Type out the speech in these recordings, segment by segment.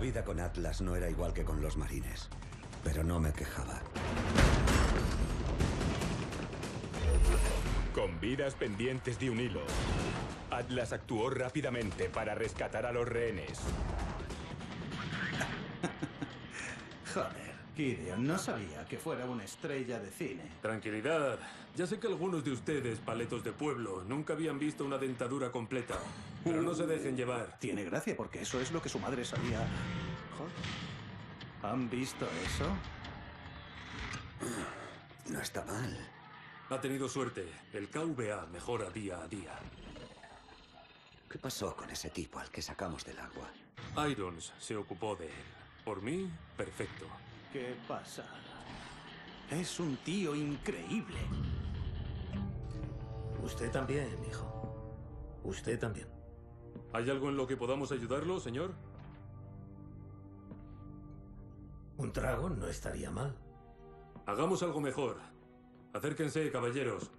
vida con Atlas no era igual que con los marines, pero no me quejaba. Con vidas pendientes de un hilo, Atlas actuó rápidamente para rescatar a los rehenes. Joder, Gideon, no sabía que fuera una estrella de cine. Tranquilidad. Ya sé que algunos de ustedes, paletos de pueblo, nunca habían visto una dentadura completa. Pero no se dejen llevar. Tiene gracia porque eso es lo que su madre sabía. Joder. ¿Han visto eso? No está mal. Ha tenido suerte. El KVA mejora día a día. ¿Qué pasó con ese tipo al que sacamos del agua? Irons se ocupó de él. Por mí, perfecto. ¿Qué pasa? Es un tío increíble. Usted también, hijo. Usted también. ¿Hay algo en lo que podamos ayudarlo, señor? Un trago no estaría mal. Hagamos algo mejor. Acérquense, caballeros.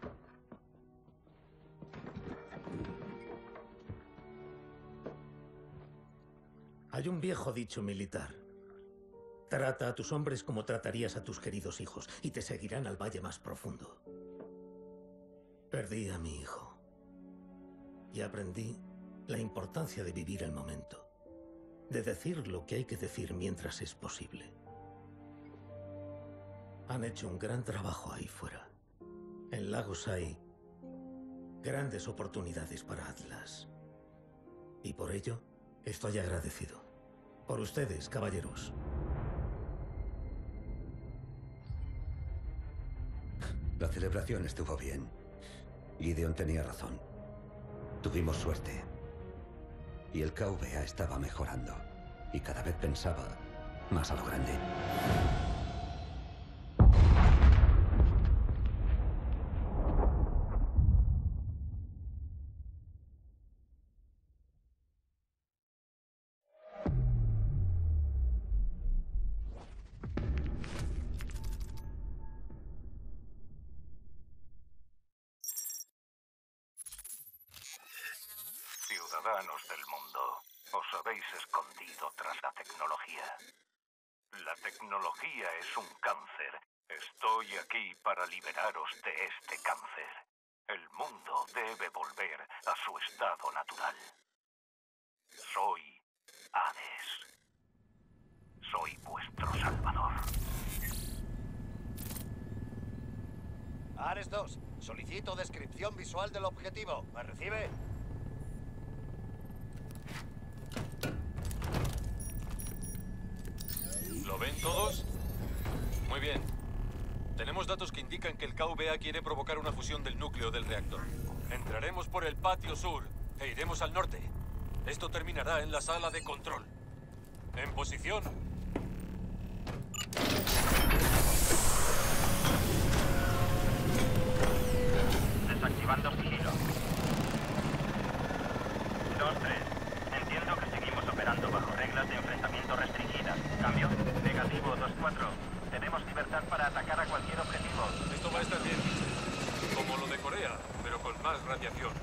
Hay un viejo dicho militar. Trata a tus hombres como tratarías a tus queridos hijos y te seguirán al valle más profundo. Perdí a mi hijo y aprendí la importancia de vivir el momento, de decir lo que hay que decir mientras es posible. Han hecho un gran trabajo ahí fuera. En Lagos hay grandes oportunidades para Atlas. Y por ello estoy agradecido. Por ustedes, caballeros. La celebración estuvo bien. Gideon tenía razón. Tuvimos suerte. Y el KVA estaba mejorando. Y cada vez pensaba más a lo grande. Ciudadanos del mundo, os habéis escondido tras la tecnología. La tecnología es un cáncer. Estoy aquí para liberaros de este cáncer. El mundo debe volver a su estado natural. Soy Hades. Soy vuestro salvador. Ares 2, solicito descripción visual del objetivo. ¿Me recibe? ¿Lo ven todos? Muy bien. Tenemos datos que indican que el KVA quiere provocar una fusión del núcleo del reactor. Entraremos por el patio sur e iremos al norte. Esto terminará en la sala de control. En posición. Desactivando sigilo. 2-3. Entiendo que seguimos operando bajo reglas de enfrentamiento restringidas. ¿Cambio? Negativo, 2-4. Tenemos libertad para atacar a cualquier objetivo. Esto va a estar bien, Mitchell. Como lo de Corea, pero con más radiación.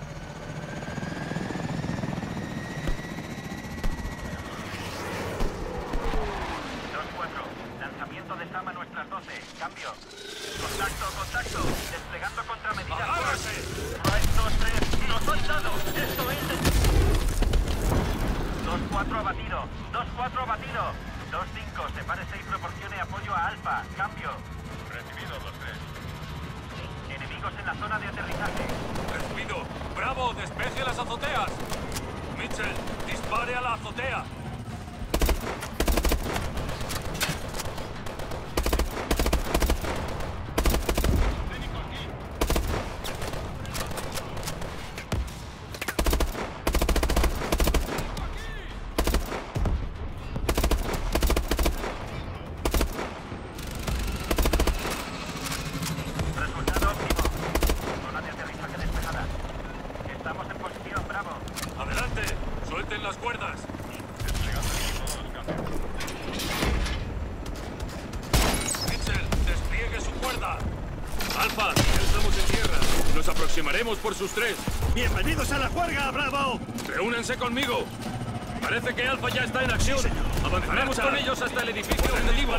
Lanzamiento de SAM a nuestras 12. Cambio. Contacto. Desplegando contramedidas. ¡Agárrese! Right, 2-3. ¡Nos han dado! ¡Esto es... 2-4 abatido. 2-4 abatido. 2-5. Sepárese y proporcione apoyo a Alfa. Cambio. Recibido, 2-3. Enemigos en la zona de aterrizaje. Recibido. ¡Bravo! ¡Despeje las azoteas! Mitchell, dispare a la azotea. Por sus tres. ¡Bienvenidos a la juerga, Bravo! ¡Reúnanse conmigo! Parece que Alfa ya está en acción. Avanzaremos con ellos hasta el edificio objetivo.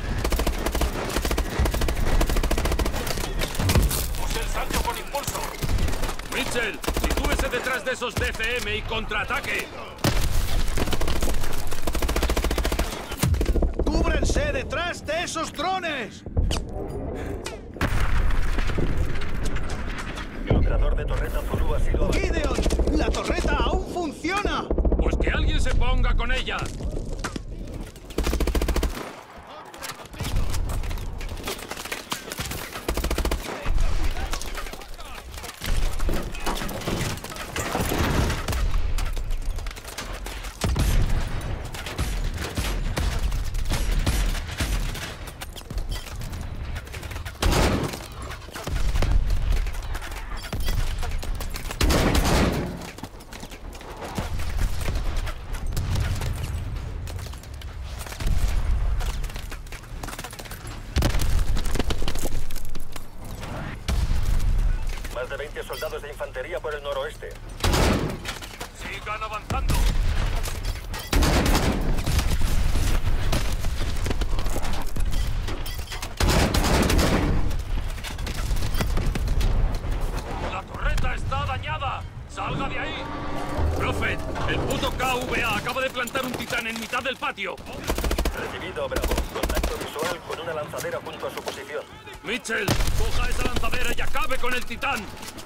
Use el salto con impulso. Mitchell, sitúese detrás de esos DCM y contraataque. ¡Cúbrense detrás de esos drones! El operador de torreta Zulu ha sido... ¡Gideon! ¡La torreta aún funciona! Pues que alguien se ponga con ella. Más de 20 soldados de infantería por el noroeste. Sigan avanzando. La torreta está dañada. ¡Salga de ahí! Prophet, el puto KVA acaba de plantar un titán en mitad del patio. Recibido, Bravo. Contacto visual con una lanzadera junto a su posición. Mitchell, coja esa lanzadera y acabe con el titán.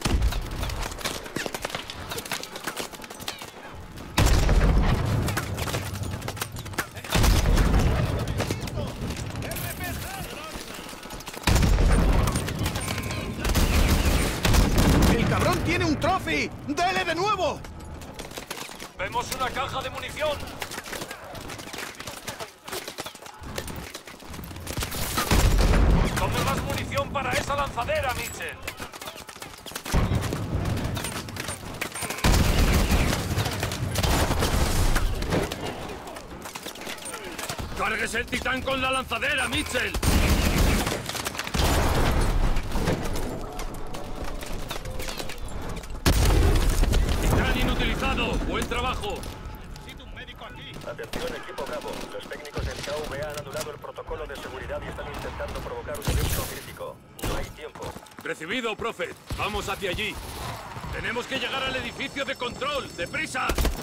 ¡El cabrón tiene un trophy! ¡Dele de nuevo! Vemos una caja de munición. Tome más munición para esa lanzadera, Mitchell. ¡Cárguese el titán con la lanzadera, Mitchell! ¡Titán inutilizado! ¡Buen trabajo! Necesito un médico aquí. Atención, equipo Bravo. Los técnicos del KVA han anulado el protocolo de seguridad y están intentando provocar un evento crítico. No hay tiempo. Recibido, Prophet. Vamos hacia allí. Tenemos que llegar al edificio de control. ¡Deprisa!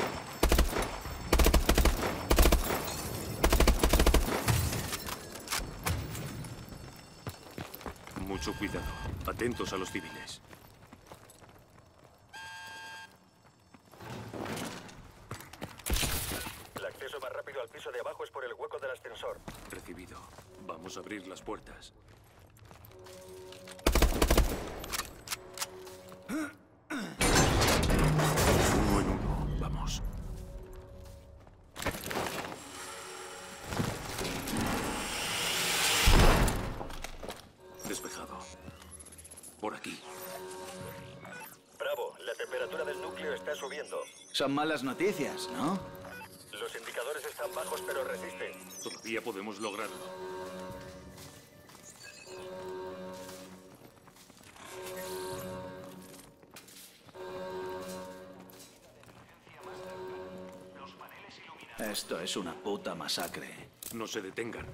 Mucho cuidado. Atentos a los civiles. El acceso más rápido al piso de abajo es por el hueco del ascensor. Recibido. Vamos a abrir las puertas. Uno en uno. Vamos. Despejado. Por aquí. Bravo, la temperatura del núcleo está subiendo. Son malas noticias, ¿no? Los indicadores están bajos, pero resisten. Todavía podemos lograrlo. Esto es una puta masacre. No se detengan.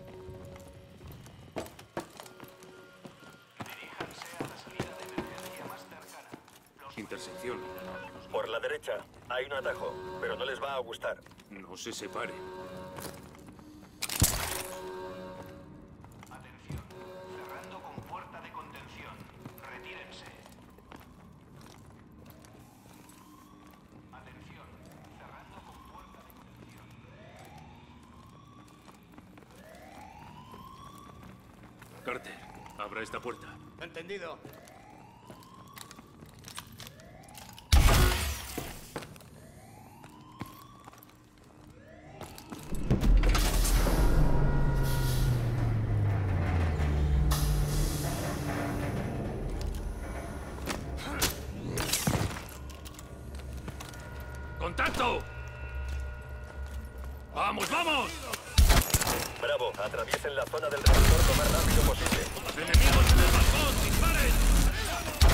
Intersección. Por la derecha, hay un atajo, pero no les va a gustar. No se separen. Atención, cerrando con puerta de contención. Retírense. Atención, cerrando con puerta de contención. Carter, abra esta puerta. Entendido. ¡Contacto! ¡Vamos, vamos! Bravo, atraviesen la zona del reactor lo más rápido posible. ¡Los enemigos en el balcón! ¡Disparen!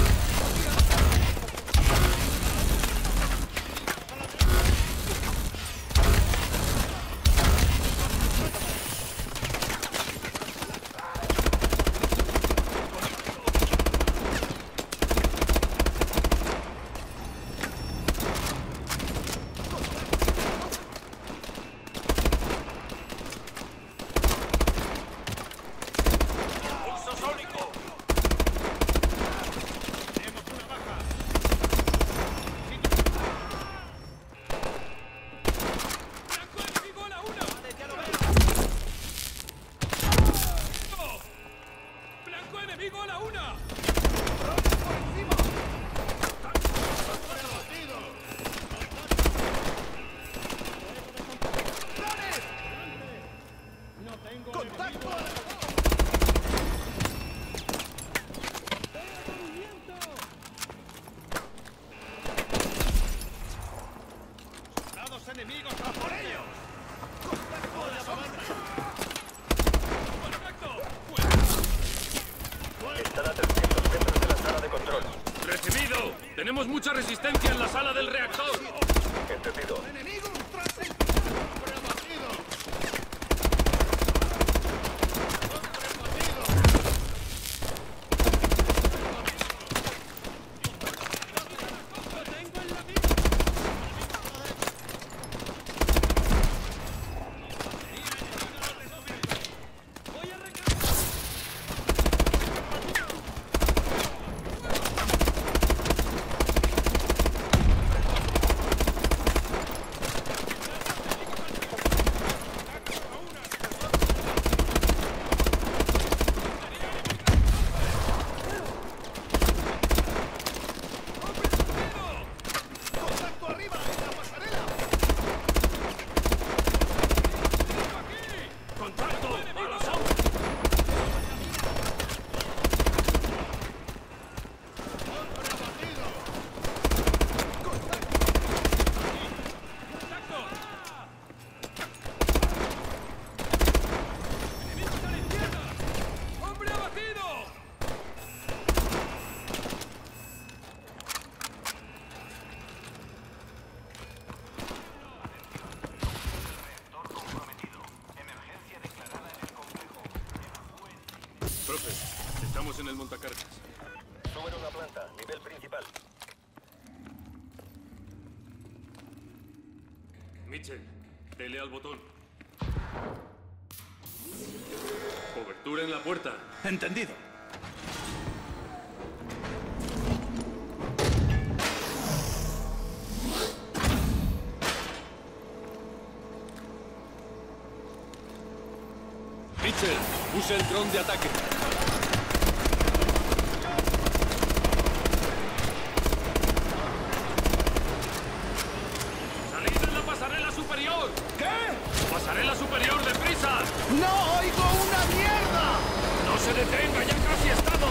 mucha resistencia en la sala del reactor. Entendido. ¡Enemigo tras el... Profe, estamos en el montacargas. Suben una planta, nivel principal. Mitchell, dele al botón. Cobertura en la puerta. Entendido. Mitchell, use el dron de ataque. ¡Salid en la pasarela superior! ¿Qué? ¡Pasarela superior, deprisa! ¡No oigo una mierda! ¡No se detenga! ¡Ya casi estamos!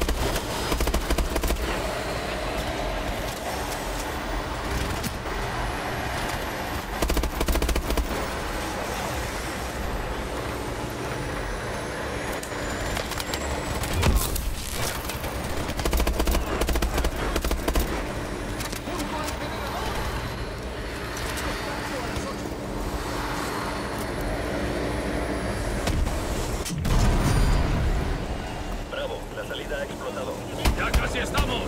Bravo, la salida ha explotado. ¡Ya casi estamos!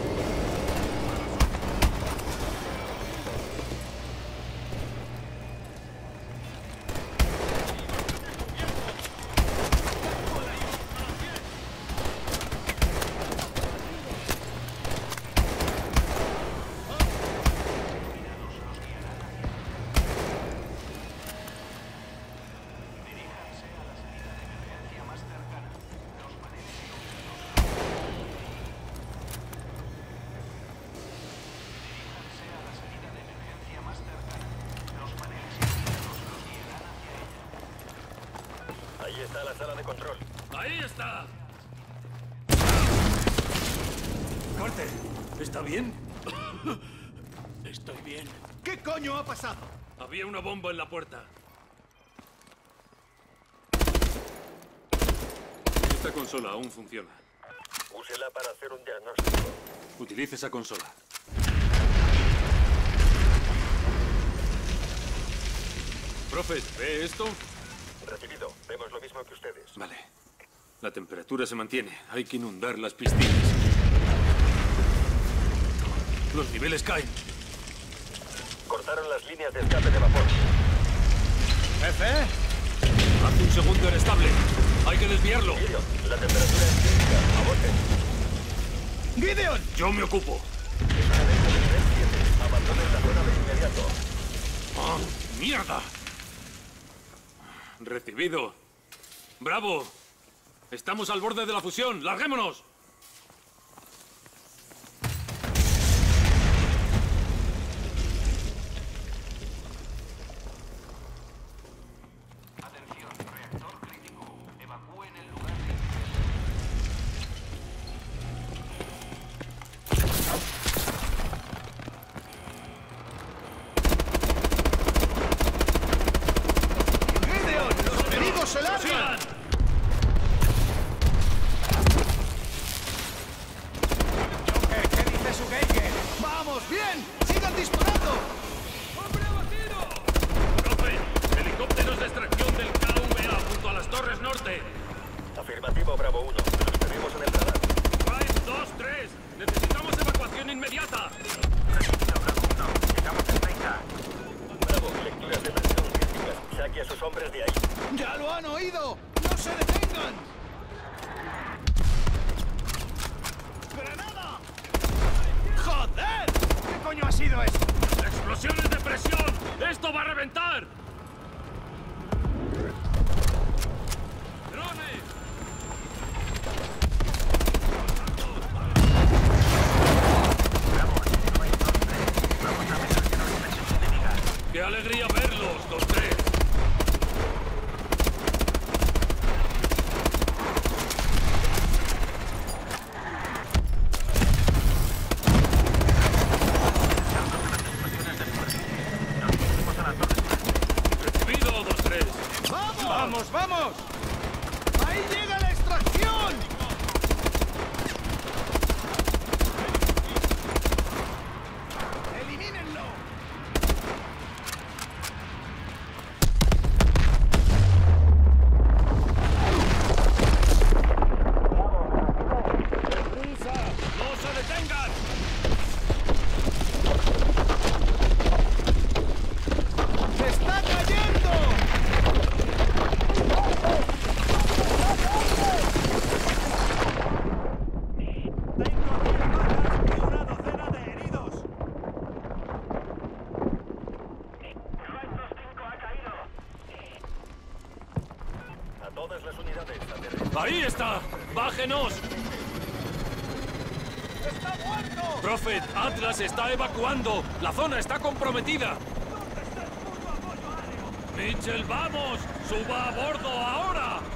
Ahí está la sala de control. ¡Ahí está! Carter, ¿está bien? Estoy bien. ¿Qué coño ha pasado? Había una bomba en la puerta. Esta consola aún funciona. Úsela para hacer un diagnóstico. Utilice esa consola. Profe, ¿ve esto? Recibido. Vemos lo mismo que ustedes. Vale. La temperatura se mantiene. Hay que inundar las piscinas. Los niveles caen. Cortaron las líneas de escape de vapor. ¿Jefe? Hace un segundo era estable. Hay que desviarlo. Gideon, la temperatura es crítica. Aborten. ¡Gideon! Yo me ocupo. Es un evento de nivel 7. Abandonen la zona de inmediato. ¡Ah, mierda! Recibido. ¡Bravo! Estamos al borde de la fusión. ¡Larguémonos! Atención, reactor crítico. Evacúen el lugar de ¡Gideon! ¡Los enemigos se largan! ¡Sigan! ¿Qué dice su Geiger? ¡Vamos! hombres de ahí. ¡Ya lo han oído! ¡No se detengan! ¡Granada! ¡Joder! ¿Qué coño ha sido eso? ¡Explosiones de presión! ¡Esto va a reventar! ¡Drones! ¡Qué alegría verlos, 2-3! ¡Recibido, 2-3! ¡Vamos! ¡Vamos, vamos! ¡Ahí llega la extracción! ¡Elimínenlo! ¡No se detengan! ¡Se está cayendo! A todas las unidades, aterrizar. ¡Ahí está! ¡Bájenos! ¡Está muerto! Prophet, Atlas está evacuando. La zona está comprometida. Mitchell, vamos. Suba a bordo ahora.